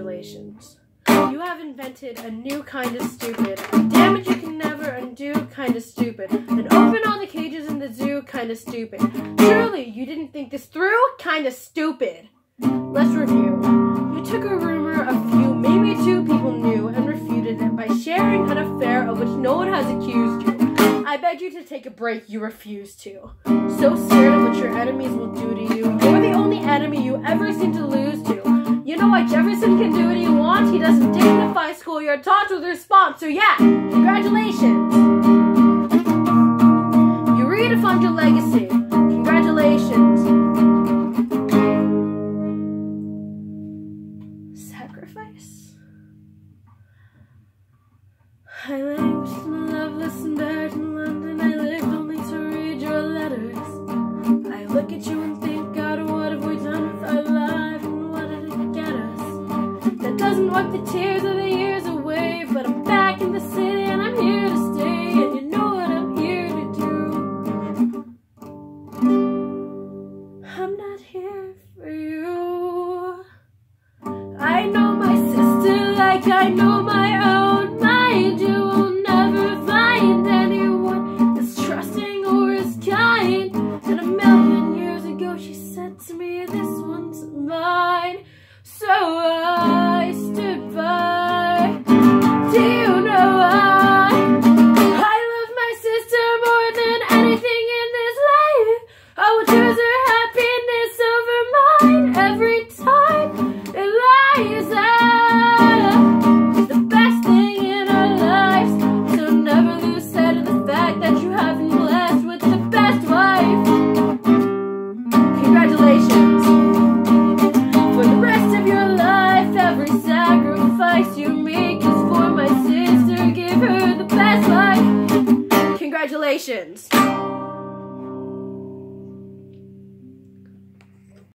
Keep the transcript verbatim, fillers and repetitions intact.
Congratulations. You have invented a new kind of stupid, a damage you can never undo kind of stupid, an open all the cages in the zoo kind of stupid. Surely you didn't think this through? Kind of stupid. Let's review. You took a rumor a few, maybe two people knew and refuted it by sharing an affair of which no one has accused you. I begged you to take a break, you refused to. So scared of what your enemies will do to you. They were the only enemy you ever seem to lose to. You know why Jefferson can do what he wants? He doesn't dignify schoolyard taunts with response. So yeah, congratulations. You redefined your legacy. Congratulations. Sacrifice? I languished and loveless and died in London. I lived only to read your letters. I look at you and think, God, what have we done with our life and what did it get us? That doesn't wipe the tears of the years away, but I'm back in the city and I'm here to stay, and you know what I'm here to do. I'm not here for you. I know my sister like I know my own mind. You will never find anyone as trusting or as kind. And a million years ago she said to me, this one's mine. So I stood by. Do you know why? I love my sister more than anything in this life. I will choose her happiness over mine every time. Eliza, she's the best thing in our lives. So never lose sight of the fact that you have been blessed with the best wife. Congratulations. For the rest of your life, every sacrifice you make is for my sister. Give her the best life. Congratulations.